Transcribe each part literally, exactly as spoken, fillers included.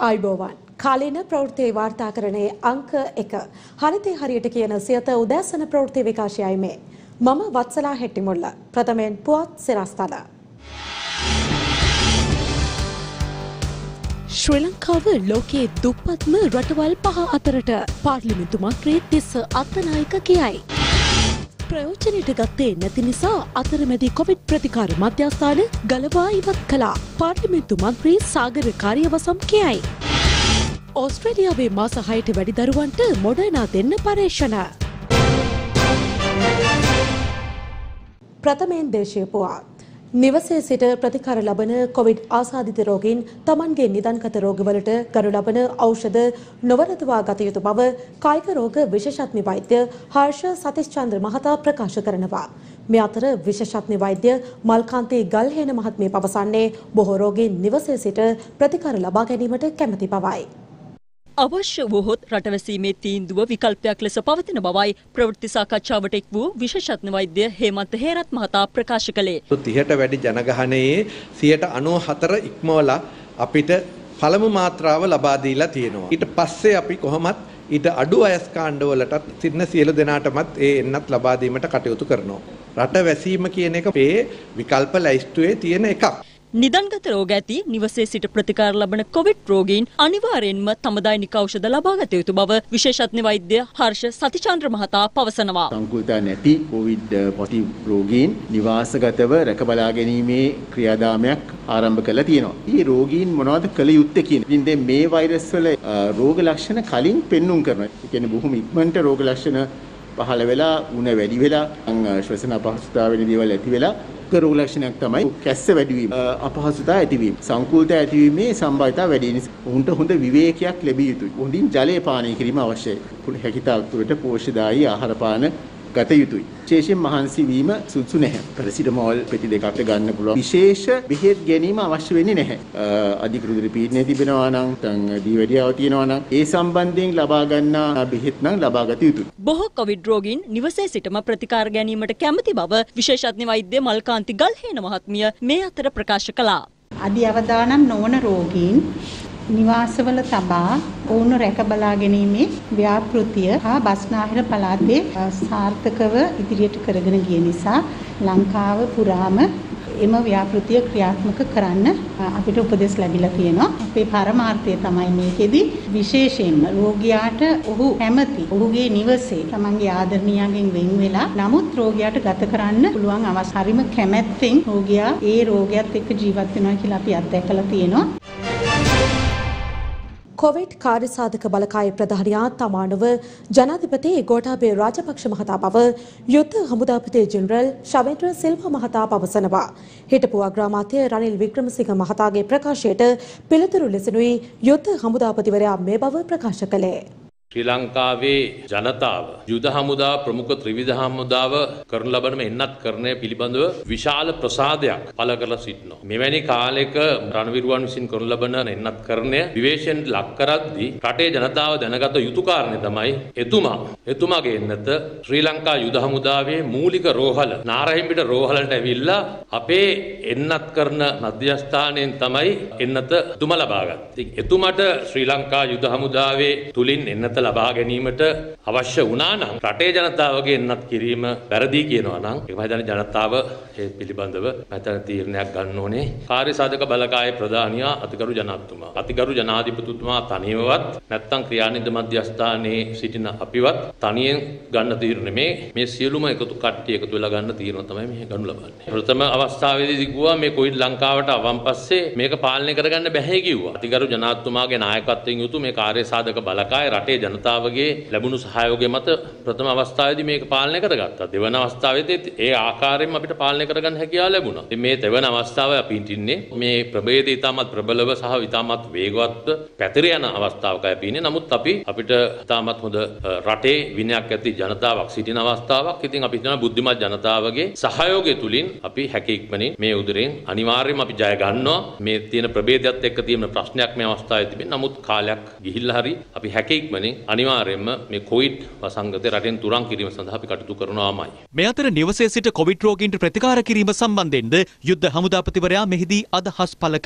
ආයුබෝවන් කාලීන ප්‍රවෘත්ති වාර්තාකරණයේ අංක එක හරිතේ හරියට කියන සියත උදෑසන ප්‍රවෘත්ති විකාශයයි මේ. මම වත්සලා හෙට්ටිමුල්ල. ප්‍රථමයෙන් පුවත් සිරස්තල. ශ්‍රී ලංකාව ලෝකයේ දුප්පත්ම රටවල් පහ අතරට පාර්ලිමේන්තු මන්ත්‍රී තිස්ස අත්තනායක කියයි. ප්‍රයෝජනයට ගත්තේ නැති නිසා අතරමැදි කොවිඩ් ප්‍රතිකාර මධ්‍යස්ථාන ගලවා ඉවත් කළා. පාර්ලිමේන්තු මන්ත්‍රී සාගර කාර්යවසම් කියයි. ඕස්ට්‍රේලියාවේ මාස හයට වැඩි දරුවන්ට මොඩර්නා දෙන්න පර්යේෂණ. ප්‍රථමයෙන් දේශීය පුවත්. නිවසේ සිට ප්‍රතිකාර ලබන කොවිඩ් ආසාදිත රෝගීන් තමන්ගේ නිදන්ගත රෝගවලට ගනු ලබන ඖෂධ නොවරදවා ගත යුතු බව කායික රෝග විශේෂඥ වෛද්‍ය හර්ෂ සතිස්චන්ද්‍ර මහතා ප්‍රකාශ කරනවා. මේ අතර විශේෂඥ වෛද්‍ය මල්කාන්ති ගල්හේන මහත්මිය පවසන්නේ බොහෝ රෝගීන් නිවසේ සිට ප්‍රතිකාර ලබා ගැනීමට කැමැති බවයි. අවශ්‍ය වූහොත් රටවැසීමේ තීන්දුව විකල්පයක් ලෙස පවතින බවයි ප්‍රවෘත්ති සාකච්ඡාවට එක් වූ විශේෂඥ වෛද්‍ය හේමන්ත හේරත් මහතා ප්‍රකාශ කළේ. තිහට වැඩි ජනගහනයේ සියයට අනූ හතර ඉක්මවලා අපිට පළමු මාත්‍රාව ලබා දීලා තියෙනවා. ඊට පස්සේ අපි කොහොමත් ඊට අඩු වයස් කාණ්ඩවලටත් සිටින සියලු දෙනාටමත් ඒ එන්නත් ලබා දීමට කටයුතු කරනවා. රට වැසීම කියන එක මේ විකල්ප ලැයිස්තුවේ තියෙන එකක්. නිදන්ගත රෝග ඇති නිවසේ සිට ප්‍රතිකාර ලබන කොවිඩ් රෝගීන් අනිවාර්යෙන්ම තම දෛනික ඖෂධ ලබා ගත යුතු බව විශේෂඥ වෛද්‍ය හර්ෂ සතිචන්ද්‍ර මහතා පවසනවා. සංකෘතතා නැති කොවිඩ් පොසිටිව් රෝගීන් නිවාසගතව රැක බලා ගැනීමේ ක්‍රියාදාමයක් ආරම්භ කළා තියෙනවා. මේ රෝගීන් මොනවද කළ යුත්තේ කියන. ඉතින් දැන් මේ වෛරස් වල රෝග ලක්ෂණ කලින් පෙන්눔 කරනවා. ඒ කියන්නේ බොහොම ඉක්මනට රෝග ලක්ෂණ පහළ වෙලා උණ වැඩි වෙලා ශ්වසන අපහසුතාවෙන දේවල් ඇති වෙලා රෝග ලක්ෂණයක් තමයි කැස්ස වැඩිවීම, අපහසුතාව ඇතිවීම, සංකූලතා ඇතිවීමේ සම්භාවිතාව වැඩි නිසා උන්ට හොඳ විවේකයක් ලැබිය යුතුයි. හොඳින් ජලය පානය කිරීම අවශ්‍යයි. හැකිතාක් දුරට පෝෂ්‍යදායී ආහාර පාන ගත යුතුයි. විශේෂයෙන් මහන්සි වීම සුදුසු නැහැ. පැරසිටමෝල් පෙති දෙකක් ගන්න පුළුවන්. විශේෂ බෙහෙත් ගැනීම අවශ්‍ය වෙන්නේ නැහැ. අධික රුධිර පීඩනය තිබෙනවා නම්, නැත්නම් දීවැඩියාව තියෙනවා නම් ඒ සම්බන්ධයෙන් ලබා ගන්නා බෙහෙත් නම් ලබා ගත යුතුයි. බොහෝ කොවිඩ් රෝගීන් නිවසේ සිටම ප්‍රතිකාර ගැනීමට කැමති බව විශේෂඥ වෛද්‍ය මල්කාන්ති ගල්හේන මහත්මිය මේ අතර ප්‍රකාශ කළා. අධි අවදානම් නොවන රෝගීන් නිවාසවල තබා ඔවුන් රැක බලා ගැනීමේ ව්‍යාපෘතිය හා බස්නාහිර පළාතේ සාර්ථකව ඉදිරියට කරගෙන ගිය නිසා ලංකාව පුරාම එම ව්‍යාපෘතිය ක්‍රියාත්මක කරන්න අපිට උපදෙස් ලැබිලා තියෙනවා. අපේ පරමාර්ථය තමයි මේකෙදි විශේෂයෙන්ම රෝගියාට ඔහු කැමති ඔහුගේ නිවසේ තමන්ගේ ආදරණීයයන්ගෙන් වෙන් වෙලා නමුත් රෝගියාට ගත කරන්න පුළුවන් අවස්ථ හරිම කැමැත්තෙන් රෝගියා ඒ රෝගයත් එක්ක ජීවත් වෙනවා කියලා අපි අත්දැකලා තියෙනවා. කොවිඩ් කාර්යසාධක බලකායේ ප්‍රධානියා තමානව ජනාධිපති ගෝඨාභය රාජපක්ෂ මහතා බව යුද්ධ හමුදාපති ජෙනරල් ශවේන්ද්‍ර සිල්වා මහතා පවසනවා. හිටපු අග්‍රාමාත්‍ය රනිල් වික්‍රමසිංහ මහතාගේ ප්‍රකාශයට පිළිතුරු ලෙසනුයි යුද්ධ හමුදාපතිවරයා මේ බව ප්‍රකාශ කළේ. ශ්‍රී ලංකාවේ ජනතාව යුද හමුදාව ප්‍රමුඛ ත්‍රිවිධ හමුදාව කරන ලබන එන්නත් කරණය පිළිබඳව විශාල ප්‍රසාදයක් පළ කරලා සිටිනවා. මෙවැනි කාලයක රණවිරුවන් විසින් කරන ලබන එන්නත් කරණය විවේචනයට ලක් කරද්දී රටේ ජනතාව දැනගත යුතු කාරණේ තමයි එතුමා එතුමාගේ එන්නත ශ්‍රී ලංකා යුද හමුදාවේ මූලික රෝහල නාරහිම්බිට රෝහලට ඇවිල්ලා අපේ එන්නත් කරන මධ්‍යස්ථානයෙන් තමයි එන්නත එතුමා ලබාගත්තේ. එතුමාට ශ්‍රී ලංකා යුද හමුදාවේ තුලින් එන්නත ලබා ගැනීමට අවශ්‍ය වුණා නම් රටේ ජනතාවගේ එන්නත් කිරීම වැරදි කියනවා නම් ඒක මම හිතන්නේ ජනතාව ඒ පිළිබඳව මතන තීරණයක් ගන්න ඕනේ. කාර්යසාධක බලකායේ ප්‍රධානියා අතිගරු ජනාධිපතිතුමා අතිගරු ජනාධිපතිතුමා තනියමවත් නැත්නම් ක්‍රියානිද මධ්‍යස්ථානයේ සිටින අපිවත් තනියෙන් ගන්න තීරණ මේ මේ සියලුම එකතු කට්ටිය එකතු වෙලා ගන්න තීරණ තමයි මේ ගනු ලබන්නේ. ප්‍රථම අවස්ථාවේදී කිව්වා මේ කොවිඩ් ලංකාවට ආවන් පස්සේ මේක පාලනය කරගන්න බැහැ කිව්වා. අතිගරු ජනාධිපතිතුමාගේ නායකත්වයෙන් යුතු මේ කාර්යසාධක බලකාය රටේ ජනතාවගේ ලැබුණු සහයෝගය මත ප්‍රථම අවස්ථාවේදී මේක පාලනය කරගත්තා. දෙවන අවස්ථාවේදී ඒ ආකාරයෙන්ම අපිට පාලනය කරගන්න හැකියාව ලැබුණා. ඉතින් මේ දෙවන අවස්ථාවේ අපි ඉන්නේ මේ ප්‍රභේදය ඉතාමත් ප්‍රබලව සහ ඉතාමත් වේගවත්ව පැතිර යන අවස්ථාවකයි අපි ඉන්නේ. නමුත් අපි අපිට ඉතාමත් හොඳ රටේ විනයක් ඇති ජනතාවක් සිටින අවස්ථාවක්. ඉතින් අපි හිතනවා බුද්ධිමත් ජනතාවගේ සහයෝගය තුලින් අපි හැකි ඉක්මනින් මේ උදරෙන් අනිවාර්යයෙන්ම අපි ජය ගන්නවා. මේ තියෙන ප්‍රභේදයත් එක්ක තියෙන ප්‍රශ්නයක් මේ අවස්ථාවේ තිබෙන. නමුත් කාලයක් ගිහිල්ලා හරි අපි හැකි ඉක්මනින් අනිවාර්යයෙන්ම මේ කොවිඩ් වසංගතය රටෙන් තුරන් කිරීම සඳහා අපි කටයුතු කරනවාමයි. මේ අතර නිවසේ සිට කොවිඩ් රෝගීන්ට ප්‍රතිකාර කිරීම සම්බන්ධයෙන්ද යුද්ධ හමුදාපතිවරයා මෙහිදී අදහස් පළ කළා.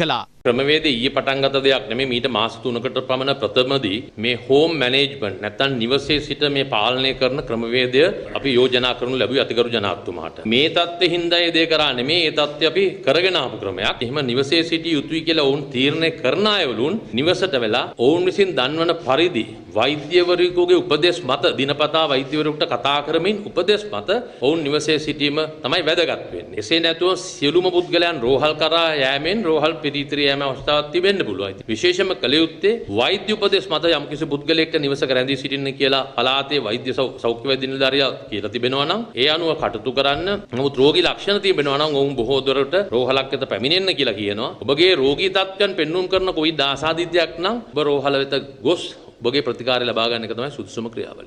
ක්‍රමවේදය ඊයේ පටන් ගත දෙයක් නෙමෙයි මීට මාස තුනකට පමණ ප්‍රථමදී මේ හෝම් මැනේජ්මන්ට් නැත්නම් නිවසේ සිට මේ පාලනය කරන ක්‍රමවේදය අපි යෝජනා කරනු ලැබුවේ අතිගරු ජනාධිපතිතුමාට. මේ தත්ත්වෙ හින්දා ඒ දේ කරා නෙමෙයි ඒ தත්ත්වය අපි කරගෙන ආපු ක්‍රමයක්. එහෙම නිවසේ සිටිය යුතුයි කියලා ඔවුන් තීරණය කරන අයවලුන් නිවසට වෙලා ඔවුන් විසින් දන්වන පරිදි වෛද්‍යවරයෙකුගේ උපදෙස් මත දිනපතා වෛද්‍යවරයෙකුට කතා කරමින් උපදෙස් මත ඔවුන් නිවසේ සිටීම තමයි වැදගත් වෙන්නේ. එසේ නැතුව සියලුම පුද්ගලයන් රෝහල් කරා යෑමෙන් රෝහල් පිරිතිර යෑම අවස්ථාවක් තිබෙන්න පුළුවන්. විශේෂම කළ යුත්තේ වෛද්‍ය උපදෙස් මත යම්කිසි පුද්ගලයෙක් නිවසක රැඳී සිටින්න කියලා පළාතේ වෛද්‍ය සෞඛ්‍ය වෛද්‍ය නිලධාරියා කියලා තිබෙනවා නම් ඒ අනුව කටයුතු කරන්න. නමුත් රෝගී ලක්ෂණ තිබෙනවා නම් ඔවුන් බොහෝ දුරට රෝහලක් වෙත පැමිණෙන්න කියලා කියනවා. ඔබගේ රෝගී තත්ත්වයන් පෙන්වුම් කරන කොවිඩ් ආසාදිතයක් නම් ඔබ රෝහල වෙත ගොස් ඔබගේ ප්‍රතිකාරය ලබා ගන්න එක තමයි සුදුසුම ක්‍රියාවලිය.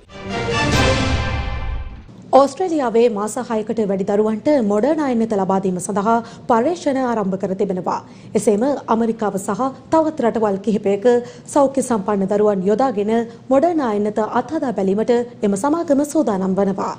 ඕස්ට්‍රේලියාවේ මාස හයකට වැඩි දරුවන්ට මොඩර්නා එන්නත ලබා දීම සඳහා පර්යේෂණ ආරම්භ කර තිබෙනවා. එසේම ඇමරිකාව සහ තවත් රටවල් කිහිපයක සෞඛ්‍ය සම්පන්න දරුවන් යොදාගෙන මොඩර්නා එන්නත අත්හදා බැලීමට එම සමාගම සූදානම් වනවා.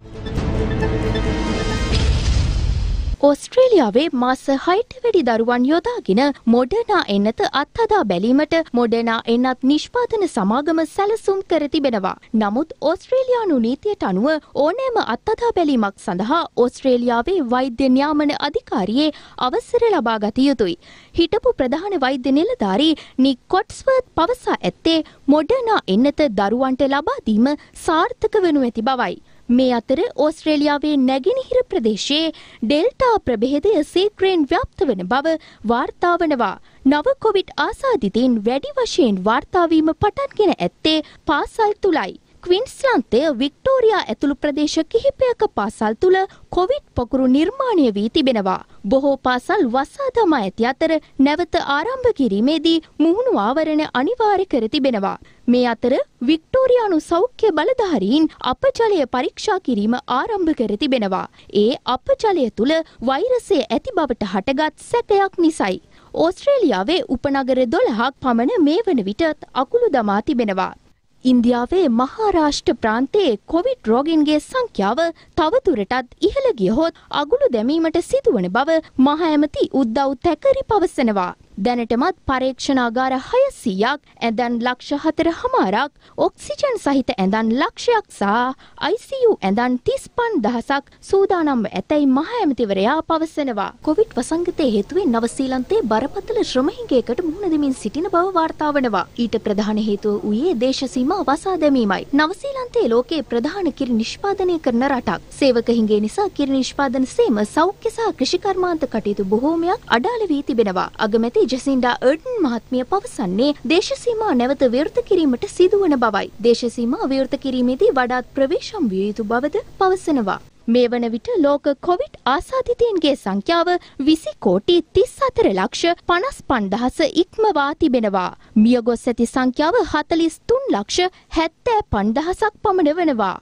ඕස්ට්‍රේලියාවේ මාස හයට වැඩි දරුවන් යොදාගෙන මොඩර්නා එන්නත අත්හදා බැලීමට මොඩර්නා එන්නත් නිෂ්පාදන සමාගම සැලසුම් කර තිබෙනවා. නමුත් ඕස්ට්‍රේලියානු නීතියට අනුව ඕනෑම අත්හදා බැලීමක් සඳහා ඕස්ට්‍රේලියාවේ වෛද්‍ය නියාමන අධිකාරියේ අවසර ලබා ගත යුතුයි. හිටපු ප්‍රධාන වෛද්‍ය නිලධාරී නික් කොට්ස්වර්ත් පවසා ඇත්තේ මොඩර්නා එන්නත දරුවන්ට ලබා දීම සාර්ථක වනු ඇති බවයි. මේ අතර ඕස්ට්‍රේලියාවේ නැගෙනහිර ප්‍රදේශයේ ඩෙල්ටා ප්‍රභේදය සීක්‍රයෙන් ව්‍යාප්ත වන බව වාර්තා වනවා. නව කොවිඩ් ආසාදිතයින් වැඩි වශයෙන් වාර්තා වීම පටන්ගෙන ඇත්තේ පාසල් තුලයි. ක්වින්ස්ලන්තය වික්ටෝරියා ඇතුළු ප්‍රදේශ කිහිපයක පාසල් තුල කොවිඩ් පොකුරු නිර්මාණය වී තිබෙනවා. බොහෝ පාසල් වසා දමා ඇති අතර නැවත ආරම්භ කිරීමේදී මුහුණු ආවරණ අනිවාර්ය කර තිබෙනවා. මේ අතර වික්ටෝරියානු සෞඛ්‍ය බලධාරීන් අපජලය පරීක්ෂා කිරීම ආරම්භ කර තිබෙනවා. ඒ අපජලය තුල වෛරසය ඇති බවට හටගත් සැකයක් නිසයි. ඕස්ට්‍රේලියාවේ උපනගර දොළහක් පමණ මේ වන විටත් අකුළු දමා තිබෙනවා. ඉන්දියාවේ මහාරාෂ්ට්‍ර ප්‍රාන්තයේ කොවිඩ් රෝගීන්ගේ සංඛ්‍යාව තවදුරටත් ඉහළ ගියහොත් අගුළු දැමීමට සිදුවන බව මහ ඇමති උද්දව් තැකරි පවසනවා. දැනටමත් පරීක්ෂණාගාර හයසීයක් ඇඳන් ලක්ෂ හතර හමාරක් ඔක්සිජන් සහිත ඇඳන් ලක්ෂයක් සහ අයි සී යූ ඇඳන් තිස් පන්දහසක් සූදානම්ව ඇතැයි මහ ඇමතිවරයා පවසනවා. කොවිඩ් වසංගතය හේතුවෙන් නවසීලන්තයේ බරපතල ශ්‍රමහිඟයකට මුහුණ දෙමින් සිටින බව වාර්තා වනවා. ඊට ප්‍රධාන හේතුව වූයේ දේශ සීමා වසා දැමීමයි. නවසීලන්තයේ ලෝකයේ ප්‍රධාන කිරි නිෂ්පාදනය කරන රටක්. සේවක හිඟය නිසා කිරි නිෂ්පාදන සේම සෞඛ්‍ය සහ කෘෂිකර්මාන්ත කටයුතු බොහෝමයක් අඩාල වී තිබෙනවා. අගමැති ජසින්ඩා අර්ඩන් මහත්මිය පවසන්නේ දේශ සීමා නැවත විවෘත කිරීමට සිදුවන බවයි. දේශ සීමා විවෘත කිරීමේදී වඩාත් ප්‍රවේශම් විය යුතු බවද පවසනවා. මේ වන විට ලෝක කොවිඩ් ආසාදිතයින්ගේ සංඛ්‍යාව විසි කෝටි තිස් හතර ලක්ෂ පනස් පන්දහස ඉක්මවා තිබෙනවා. මියගොස් ඇති සංඛ්‍යාව හතලිස් තුන් ලක්ෂ හැත්තෑ පන්දහසක් පමණ වනවා.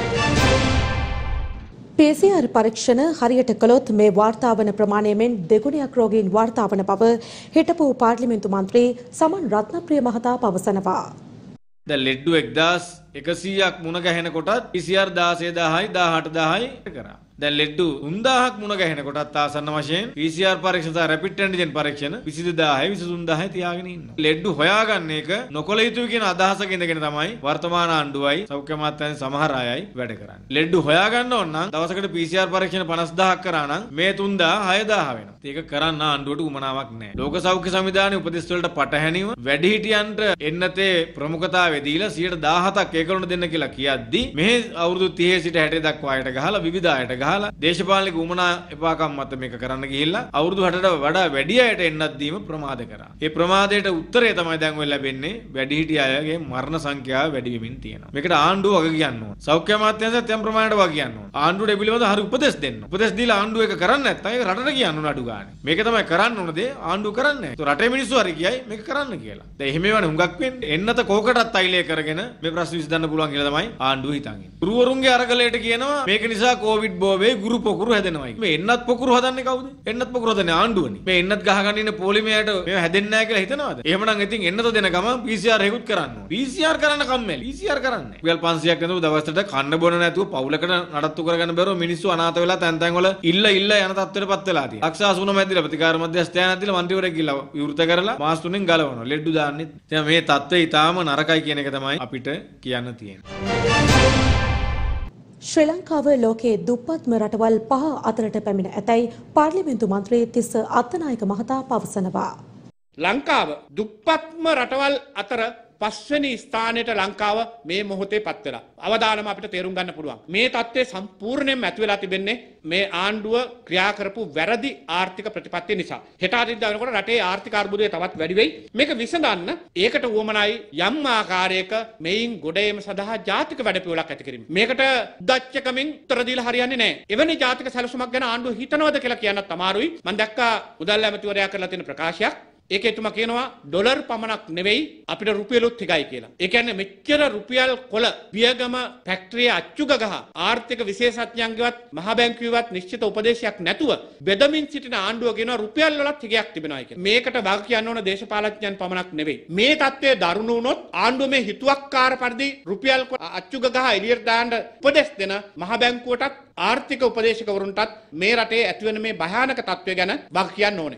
පී සී ආර් පරීක්ෂණ හරියට කළොත් මේ වාර්තා වන ප්‍රමාණයෙන් දෙගුණයක් රෝගීන් වාර්තා වන බව හිටපු පාර්ලිමේන්තු මන්ත්‍රී සමන් රත්නප්‍රිය මහතා පවසනවා. දැන් ලෙඩ්ඩු එක්දාස් එකසීයක් මුණ ගැහෙන කොටත් පී සී ආර් දාසය දහයි දාහට දහයි කරා. දැන් ලෙඩ්ඩු තුන්දාහක් මුණ ගැහෙන කොටත් ආසන්න වශයෙන් පී සී ආර් පරීක්ෂණ සහ රැපිඩ් ඇන්ටිජන් පරීක්ෂණ විසි දෙදාහයි විසි තුන්දාහයි තියාගෙන ඉන්නවා. ලෙඩ්ඩු හොයාගන්න එක නොකළ යුතුයි කියන අදහසක ඉඳගෙන තමයි වර්තමාන ආණ්ඩුවයි සෞඛ්‍ය අමාත්‍යාංශ සමහර අයයි වැඩ කරන්නේ. ලෙඩ්ඩු හොයාගන්න ඕන නම් දවසකට පී සී ආර් පරීක්ෂණ පනස්දාහක් කරා නම් මේ තුන්දාහ හයදාහ වෙනවා. ඒක කරන්න ආණ්ඩුවට උමනාවක් නැහැ. ලෝක සෞඛ්‍ය සංවිධානයේ උපදෙස් වලට පටහැනිව වැඩිහිටියන්ට එන්නතේ ප්‍රමුඛතාවය දීලා සියයට දාහතක් ඒකලුණ දෙන්න කියලා කියද්දි මේ අවුරුදු තිහේ සිට හැටේ දක්වා අයට ගහලා විවිධ අයට ගහලා දේශපාලනික උමනා එපාකම් මත මේක කරන්න ගිහිල්ලා අවුරුදු හතට වඩා වැඩි අයට එන්නත් දීම ප්‍රමාද කරා. ඒ ප්‍රමාදයට උත්තරය තමයි දැන් වෙලා ලැබෙන්නේ වැඩිහිටි අයගේ මරණ සංඛ්‍යාව වැඩි වෙමින් තියෙනවා. මේකට ආණ්ඩුව වග කියන්න ඕන. සෞඛ්‍ය අමාත්‍යාංශයත් යම් ප්‍රමාණයට වග කියන්න ඕන. ආණ්ඩුවට ඒ පිළිබඳව හරි උපදෙස් දෙන්න. උපදෙස් දීලා ආණ්ඩුව එක කරන්නේ නැත්නම් ඒක රටට කියන්න ඕන අඩු ගානේ. මේක තමයි කරන්න ඕන දේ ආණ්ඩුව කරන්නේ නැහැ. රටේ මිනිස්සු හරි කියයි මේක කරන්න කියලා. දැන් එහෙම ඒවානේ හුඟක් වෙන්නේ. එන්නත කෝකටත් අයිලේ කරගෙන මේ ප්‍රශ්න විසඳන්න පුළුවන් කියලා තමයි ආණ්ඩුව හිතන්නේ. ගුරුවරුන්ගේ අරගලයට කියනවා මේක නිසා කොවිඩ් බෝ ලෝභයේ ගුරු පොකුරු හැදෙනවා. මේ එන්නත් පොකුරු හදන්නේ කවුද? එන්නත් පොකුරු හදන්නේ ආණ්ඩුවනේ. මේ එන්නත් ගහගන්න ඉන්න පොලිමේට මේව හැදෙන්නේ නැහැ කියලා හිතනවද? එහෙමනම් ඉතින් එන්නත දෙන ගමන් පී සී ආර් එකකුත් කරන්න ඕනේ. පී සී ආර් කරන්න කම්මැලි. පී සී ආර් කරන්නේ. රුපියල් පන්සියයක් ඇඳපු දවසට කන්න බොන නැතුව පවුලකට නඩත්තු කරගන්න බැරුව මිනිස්සු අනාථ වෙලා තැන් තැන් වල ඉල්ල ඉල්ල යන තත්ත්වයටපත් වෙලා තියෙනවා. ලක්ෂ අසූනම ඇදලා ප්‍රතිකාර මධ්‍යස්ථාන ඇදලා මන්ත්‍රීවරයෙක් ගිහලා විවෘත කරලා මාස තුනෙන් ගලවනවා. ලෙඩ්ඩු දාන්නෙත්. දැන් මේ තත්ත්වය ඊටාම නරකයි කියන එක තමයි අපිට කියන්න තියෙන්නේ. ශ්‍රී ලංකාව ලෝකයේ දුප්පත්ම රටවල් පහ අතරට පැමිණ ඇතැයි පාර්ලිමේන්තු මන්ත්‍රී තිස්ස අත්තනායක මහතා පවසනවා. ලංකාව දුප්පත්ම රටවල් අතර පස්වෙනි ස්ථානයට ලංකාව මේ මොහොතේ පත් වෙලා. අවදානම අපිට තේරුම් ගන්න පුළුවන්. මේ තත්ත්වය සම්පූර්ණයෙන්ම ඇති වෙලා තිබෙන්නේ මේ ආණ්ඩුව ක්‍රියා කරපු වැරදි ආර්ථික ප්‍රතිපත්තිය නිසා. හෙට අදින්දා වෙනකොට රටේ ආර්ථික අර්බුදය තවත් වැඩි වෙයි. මේක විසඳන්න ඒකට උවමනයි යම් ආකාරයක මෙයින් ගොඩ ඒම සඳහා ජාතික වැඩපිළිවෙලක් ඇති කිරීම. මේකට දච්චකමින් උත්තර දීලා හරියන්නේ නැහැ. එවැනි ජාතික සැලසුමක් ගැන ආණ්ඩුව හිතනවද කියලා කියන්නත් අමාරුයි. මම දැක්කා මුදල් ඇමතිවරයා කරලා තියෙන ප්‍රකාශයක්. ඒකේ තුමා කියනවා ඩොලර් පමණක් නෙවෙයි අපිට රුපියලුත් ටිකයි කියලා. ඒ කියන්නේ මෙච්චර රුපියල් කොළ පියගම ෆැක්ටරියේ අච්චුග ගහ ආර්ථික විශේෂඥයන්ගේවත් මහ බැංකුවේවත් නිශ්චිත උපදේශයක් නැතුව බෙදමින් සිටින ආණ්ඩුව කියනවා රුපියල් වලත් හිගයක් තිබෙනවා කියලා. මේකට වග කියන්න ඕන දේශපාලඥයන් පමණක් නෙවෙයි. මේ තත්ත්වය දරුණු වුණොත් ආණ්ඩුව මේ හිතුවක්කාර පරිදි රුපියල් අච්චුග ගහ එළියට දාන්න උපදෙස් දෙන මහ බැංකුවටත් ආර්ථික උපදේශකවරුන්ටත් මේ රටේ ඇතිවන මේ භයානක තත්ත්වය ගැන වග කියන්න ඕනේ.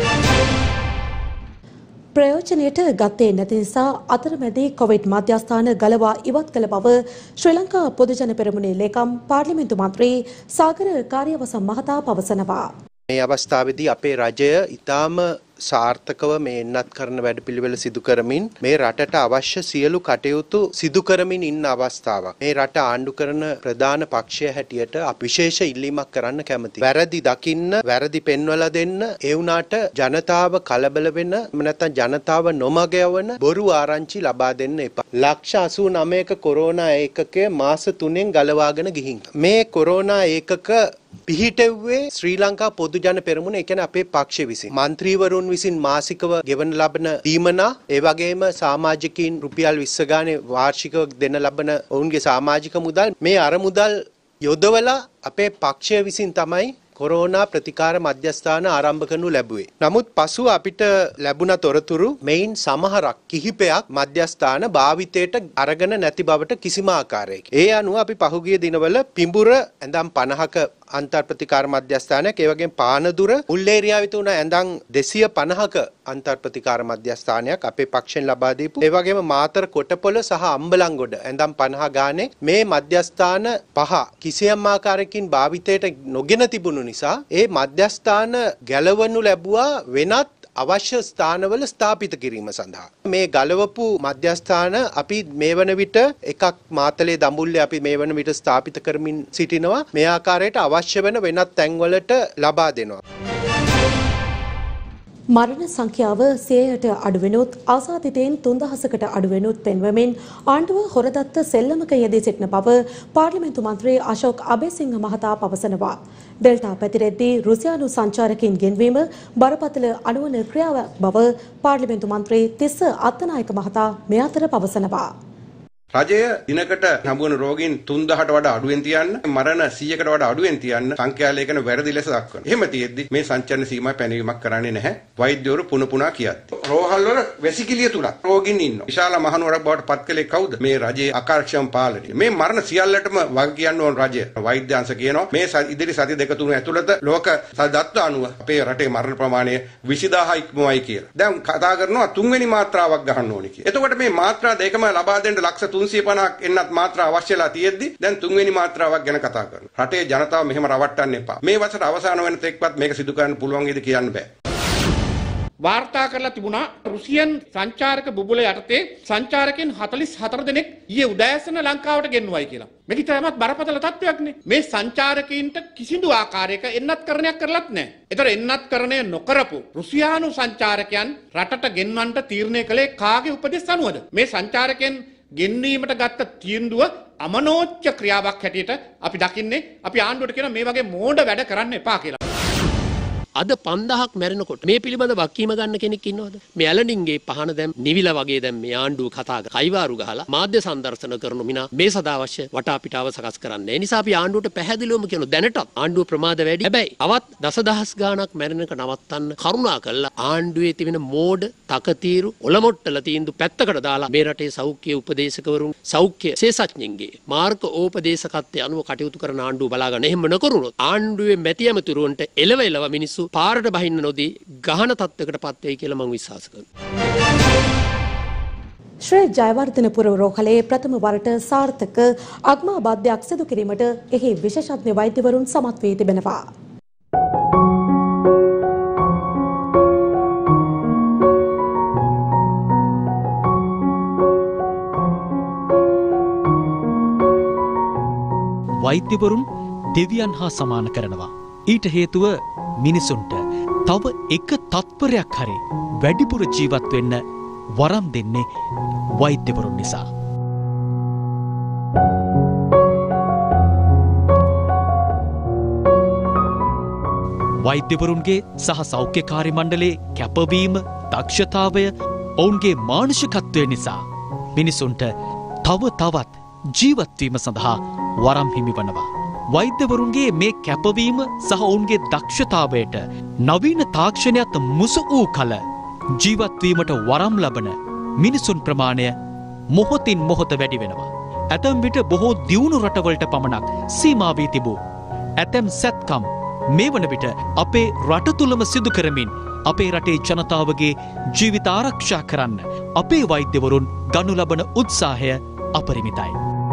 ප්‍රයෝජනයට ගත්තේ නැති නිසා අතරමැදි කොවිඩ් මධ්‍යස්ථාන ගලවා ඉවත් කළ බව ශ්‍රී ලංකා පොදුජන පෙරමුණේ ලේකම් පාර්ලිමේන්තු මන්ත්‍රී සාගර කාර්යවසම් මහතා පවසනවා. මේ අවස්ථාවේදී අපේ රජය ඊටාම සාර්ථකව මේ එන්නත් කරන වැඩපිළිවෙල සිදු කරමින් මේ රටට අවශ්‍ය සියලු කටයුතු සිදු කරමින් ඉන්න අවස්ථාවක්. මේ රට ආණ්ඩු කරන ප්‍රධාන පක්ෂය හැටියට අපි විශේෂ ඉල්ලීමක් කරන්න කැමතියි. වැරදි දකින්න, වැරදි පෙන්වලා දෙන්න, ඒ වුණාට ජනතාව කලබල වෙන, නැත්නම් ජනතාව නොමග යවන බොරු ආරංචි ලබා දෙන්න එපා. ලක්ෂ අසූ නවයක කොරෝනා ඒකකය මාස තුනෙන් ගලවාගෙන ගිහින්. මේ කොරෝනා ඒකක පිහිටෙව්වේ ශ්‍රී ලංකා පොදුජන පෙරමුණ, ඒ කියන්නේ අපේ පක්ෂය විසින්. මන්ත්‍රීවරුන් විසින් මාසිකව ගෙවන ලබන දීමනා, ඒ වගේම සමාජිකයින් රුපියල් විස්ස ගානේ වාර්ෂිකව දෙන ලබන ඔවුන්ගේ සමාජික මුදල්, මේ අර මුදල් යොදවලා අපේ පක්ෂය විසින් තමයි කොරෝනා ප්‍රතිකාර මධ්‍යස්ථාන ආරම්භ කරනු ලැබුවේ. නමුත් පසුව අපිට ලැබුණ තොරතුරු මෙයින් සමහරක් කිහිපයක් මධ්‍යස්ථාන භාවිතයට අරගෙන නැති බවට කිසිම ආකාරයකින්. ඒ අනුව අපි පහුගිය දිනවල පිඹුර ඇඳම් පනහක අන්තර් ප්‍රතිකාර මධ්‍යස්ථානයක්, ඒ වගේම පානදුර මුල් ඒරියාවේ තුන ඇඳම් දෙසිය පනහක අන්තර් ප්‍රතිකාර මධ්‍යස්ථානයක් අපේ පක්ෂෙන් ලබා දීපු, ඒ වගේම මාතර කොටපොළ සහ අම්බලන්ගොඩ ඇඳම් පනහ ගානේ මේ මධ්‍යස්ථාන පහ කිසියම් ආකාරයකින් භාවිතයට නොගෙන තිබුණු නිසා ඒ මධ්‍යස්ථාන ගැලවනු ලැබුවා වෙනත් අවශ්‍ය ස්ථානවල ස්ථාපිත කිරීම සඳහා. මේ ගලවපු මධ්‍යස්ථාන අපි මේ වන විට එකක් මාතලේ දඹුල්ලේ අපි මේ වන විට ස්ථාපිත කරමින් සිටිනවා. මේ ආකාරයට අවශ්‍ය වෙන වෙනත් තැන්වලට ලබා දෙනවා. මරණ සංඛ්‍යාව සියයට අඩුවෙනුත් ආසාදිතයින් තුන්දහසකට අඩුවෙනුත් පෙන්වමින් ආණ්ඩුව හොරදත්ත සෙල්ලමක යෙදී සිටින බව පාර්ලිමේන්තු මන්ත්‍රී අශෝක් අබේසිංහ මහතා පවසනවා. ඩෙල්ටා පැතිරෙද්දී රුසියානු සංචාරකයින් ගෙන්වීම බරපතල අනුවන ක්‍රියාවක් බව පාර්ලිමේන්තු මන්ත්‍රී තිස්ස අත්තනායක මහතා මේ අතර පවසනවා. රජය දිනකට හමුවන රෝගීන් තුන්දහට වඩා අඩුවෙන් තියන්න, මරණ සීයකට වඩා අඩුවෙන් තියන්න සංඛ්‍යා ලේඛන වැරදි ලෙස දක්වනවා. එහෙම තියෙද්දි මේ සංචරණ සීමා පැනවීමක් කරන්නේ නැහැ. වෛද්‍යවරු පුන පුනා කියත්. රෝහල් වල වැසිකිළිය තුලක් රෝගීන් ඉන්නවා. විශාල මහනුවරක් බවට පත් කළේ කවුද? මේ රජයේ අකාර්යක්ෂම පාලනය. මේ මරණ සියල්ලටම වග කියන්න ඕන රජය. වෛද්‍ය අංශ කියනවා මේ ඉදිරි සති දෙක තුන ඇතුළත ලෝක දත්ත අනුව අපේ රටේ මරණ ප්‍රමාණය විසිදාහ ඉක්මවයි කියලා. දැන් කතා කරනවා තුන්වෙනි මාත්‍රාවක් ගහන්න ඕනේ කියලා. එතකොට මේ මාත්‍රා දෙකම ලබා දෙන්න ලක්ෂ තුන්සිය පනහක් එන්නත් මාත්‍රා අවශ්‍යලා තියෙද්දි දැන් තුන්වෙනි මාත්‍රාවක් ගැන කතා කරනවා. රටේ ජනතාව මෙහෙම රවට්ටන්න එපා. මේ වසර අවසාන වෙන තෙක්වත් මේක සිදු කරන්න පුළුවන් වේද කියන්න බෑ. වාර්තා කරලා තිබුණා රුසියන් සංචාරක බුබුල යටතේ සංචාරකයන් හතළිස් හතර දෙනෙක් ඊයේ උදෑසන ලංකාවට ගෙන්වයි කියලා. මේක තරමත් බරපතල තත්ත්වයක්නේ. මේ සංචාරකයින්ට කිසිදු ආකාරයක එන්නත් කරණයක් කරලත් නැහැ. ඒතර එන්නත් කරණය නොකරපු රුසියානු සංචාරකයන් රටට ගෙන්වන්න තීරණය කළේ කාගේ උපදෙස් අනුවද? මේ සංචාරකයන් ගෙන්වීමට ගත්ත තීන්දුව අමනෝච්ච ක්‍රියාවක් හැටියට අපි දකින්නේ. අපි ආණ්ඩුවට කියන මේ වගේ මෝඩ වැඩ කරන්න එපා කියලා. අද පන්දහක් මැරෙනකොට මේ පිළිබඳ වක්කීම ගන්න කෙනෙක් ඉන්නවද? මේ ඇලනින්ගේ පහන දැන් නිවිලා වගේ දැන් මේ ආණ්ඩුව කතා කර කයිවාරු ගහලා මාධ්‍ය සම්දර්ශන කරන මිනා මේ සදාවශ්‍ය වටාපිටාව සකස් කරන්නේ. ඒ නිසා අපි ආණ්ඩුවට පැහැදිලිවම කියන දැනටත් ආණ්ඩුව ප්‍රමාද වැඩි. හැබැයි අවත් දසදහස් ගාණක් මැරෙනක නවත්තන්න කරුණා කළා ආණ්ඩුවේ තිබෙන මෝඩ තකතිරු ඔලොමොට්ටල තීන්දුව පැත්තකට දාලා මේ රටේ සෞඛ්‍ය උපදේශකවරුන් සෞඛ්‍ය විශේෂඥයින්ගේ මාර්ග ඕපදේශකත්වයේ අනුව කටයුතු කරන ආණ්ඩුව බලා ගන්න. එහෙම නොකරුණොත් ආණ්ඩුවේ මැති ඇමතුරුන්ට එලව එලව මිනිස්සු පාරට බහින්න නොදී ගහන තත්වයකට පත් වෙයි කියලා මම විශ්වාස කරනවා. ශ්‍රී ජයවර්ධනපුර රෝහලේ ප්‍රථම වරට සාර්ථක අග්මාබාධයක් සිදු කිරීමට එහි විශේෂඥ වෛද්‍යවරුන් සමත් වී තිබෙනවා. වෛද්‍යවරුන් දෙවියන් හා සමාන කරනවා. ඊට හේතුව මිනිසුන්ට තව එක තත්පරයක් හරි වැඩිපුර ජීවත් වෙන්න වරම් දෙන්නේ වෛද්‍යවරුන් නිසා. වෛද්‍යවරුන්ගේ සහ සෞඛ්‍යකාරී මණ්ඩලයේ කැපවීම, දක්ෂතාවය, ඔවුන්ගේ මානුෂිකත්වය නිසා මිනිසුන්ට තව තවත් ජීවත් වීම සඳහා වරම් හිමි වනවා. වෛද්‍යවරුන්ගේ මේ කැපවීම සහ ඔවුන්ගේ දක්ෂතාවයට නවීන තාක්ෂණයත් මුසු වූ කල ජීවත් වීමට වරම් ලබන මිනිසුන් ප්‍රමාණය මොහොතින් මොහොත වැඩි වෙනවා. ඇතැම් විට බොහෝ දියුණු රටවලට පමණක් සීමා වී තිබූ ඇතැම් සැත්කම් මේ වන විට අපේ රට තුලම සිදු කරමින් අපේ රටේ ජනතාවගේ ජීවිත ආරක්ෂා කරන්න අපේ වෛද්‍යවරුන් ගනු ලබන උත්සාහය අපරිමිතයි.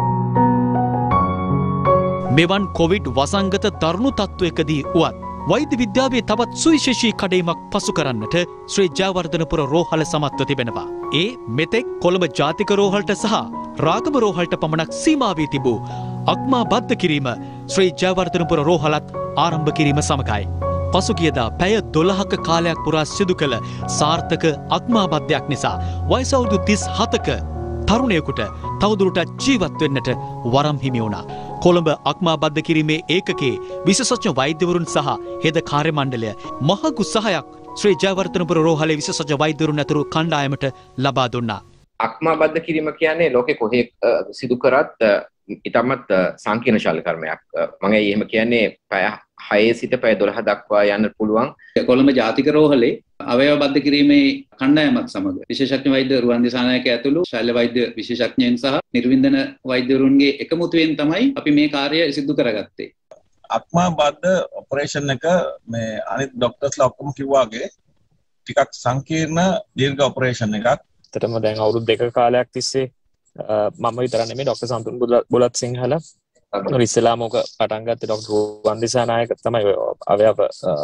මෙවන් කොවිඩ් වසංගත දරුණු තත්ත්වයකදී වුවත් වෛද්‍ය විද්‍යාවේ තවත් සුවිශේෂී කඩයිමක් පසු කරන්නට ශ්‍රී ජයවර්ධනපුර රෝහල සමත්ව තිබෙනවා. ඒ මෙතෙක් කොළඹ ජාතික රෝහලට සහ රාගම රෝහලට පමණක් සීමා වී තිබූ අක්මා බද්ධ කිරීම ශ්‍රී ජයවර්ධනපුර රෝහලත් ආරම්භ කිරීම සමගයි. පසුගියදා පැය දොළහක කාලයක් පුරා සිදු කළ සාර්ථක අක්මා බද්ධයක් නිසා වයස අවුරුදු තිස් හතක තරුණයෙකුට තවදුරටත් ජීවත් වෙන්නට වරම් හිමි වුණා. කොළඹ අක්මා බද්ධ කිරීමේ ඒකකයේ විශේෂඥ වෛද්‍යවරුන් සහ හෙද කාර්ය මණ්ඩලය මහඟු සහයක් ශ්‍රී ජයවර්ධනපුර රෝහලේ විශේෂඥ වෛද්‍යවරුන් ඇතුළු කණ්ඩායමට ලබා දුන්නා. අක්මා බද්ධ කිරීම කියන්නේ ලෝකේ කොහේ සිදු කරත් ඉතාමත් සංකීර්ණ ශල්‍ය කර්මයක්. මම එහෙම කියන්නේ පැය හයේ සිට පැය දොළහ දක්වා යන්න පුළුවන්. කොළඹ ජාතික රෝහලේ අවයව බද්ධ කිරීමේ කණ්ඩායමක් සමග විශේෂඥ වෛද්‍ය රුවන් දිසානායක ඇතුළු ශල්‍ය වෛද්‍ය විශේෂඥයන් සහ නිර්වින්දන වෛද්‍යවරුන්ගේ එකමුතුවෙන් තමයි අපි මේ කාර්යය සිදු කරගත්තේ. අක්මා බද්ධ ඔපරේෂන් එක මේ අනිත් ડોක්ටර්ස්ලා ඔක්කොම කිව්වාගේ ටිකක් සංකීර්ණ දීර්ඝ ඔපරේෂන් එකක්. ඇත්තටම දැන් අවුරුදු දෙක කාලයක් තිස්සේ මම විතර නෙමෙයි ડોක්ටර් සන්තුන් බුලත් සිංහල ඉස්සෙල්ලාම ඔක පටන් ගත්තේ ડોක්ටර් රුවන් දිසානායක තමයි අවයව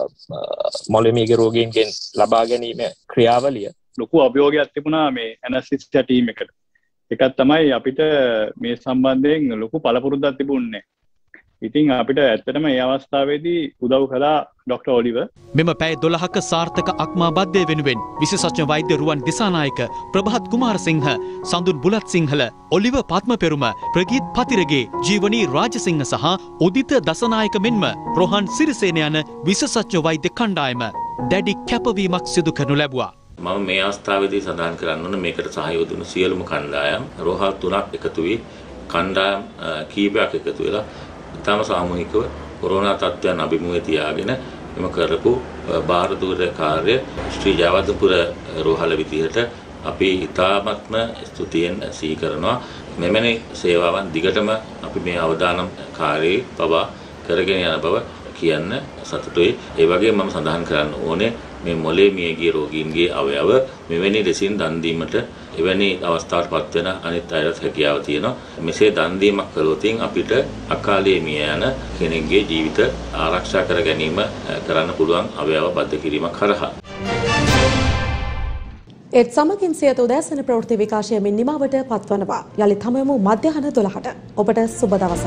මොළමිගේ රෝගීන්ගෙන් ලබා ගැනීම ක්‍රියාවලිය. ලොකු අභියෝගයක් තිබුණා මේ ඇනස්තීසියා ටීම් එකට. එකක් තමයි අපිට මේ සම්බන්ධයෙන් ලොකු පළපුරුද්දක් තිබුණේ. ඉතින් අපිට ඇත්තටම මේ අවස්ථාවේදී උදව් කළා ડોක්ටර් ඔලිවර්. මෙම පැය දොළහක සාර්ථක අක්මා බද්ධය වෙනුවෙන් විශේෂඥ වෛද්‍ය රුවන් දිසානායක, ප්‍රභාත් කුමාරසිංහ, සඳුන් බුලත් සිංහල, ඔලිවර් පත්මපෙරුම, ප්‍රගීත් පතිරගේ, ජීවනී රාජසිංහ සහ උදිත දසනායක මෙන්ම රොහන් සිරිසේන යන විශේෂඥ වෛද්‍ය කණ්ඩායම දැඩි කැපවීමක් සිදු කරනු ලැබුවා. මම මේ අවස්ථාවේදී සඳහන් කරන්න ඕන මේකට සහයෝග දුන්න සියලුම කණ්ඩායම් රෝහල් තුනක් එකතු වී කණ්ඩායම් කීපයක් එකතු වෙලා ඉතාම සාමූහිකව කොරෝනා තත්ත්වයන් අභිමුඛ තියාගෙන එම කරපු බාහිර කාර්ය ශ්‍රී ජයවර්ධනපුර රෝහල විදිහට අපි ඉතාමත්ම ස්තුතියෙන් සිහි කරනවා. මෙවැනි සේවාවන් දිගටම අපි මේ අවදානම් කාර්යයේ පවා කරගෙන යන බව කියන්න සතුටුයි. ඒ වගේම මම සඳහන් කරන්න ඕනේ මේ මොළේ මියගිය රෝගීන්ගේ අවයව මෙවැනි ලෙසින් දන් දීමට එවැනි අවස්ථාවකටපත් වෙන අනිත් අයත් හැකියාව තියෙනවා. මෙසේ දන් දීමක් කළොත් අපිට අකාලයේ මිය යන කෙනෙක්ගේ ජීවිත ආරක්ෂා කර ගැනීම කරන්න පුළුවන් අවයව බද්ධ කිරීමක් කරහා. ඒත් සමගින් සියත උදෑසන ප්‍රවෘත්ති විකාශයමින් නිමාවට පත්වනවා. යළිත් හමුවෙමු මධ්‍යහන දොළහට. ඔබට සුබ දවසක්.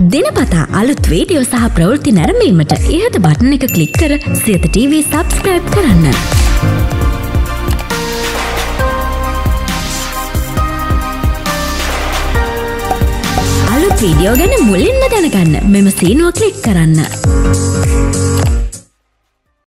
දිනපතා අලුත් වීඩියෝ සහ ප්‍රවෘත්ති නැරඹීමට ඉහත බටන් එක ක්ලික් කර සියත ටීවී සබ්ස්ක්‍රයිබ් කරන්න. අලුත් වීඩියෝ ගැන මුලින්ම දැනගන්න මෙම සීනුව ක්ලික් කරන්න.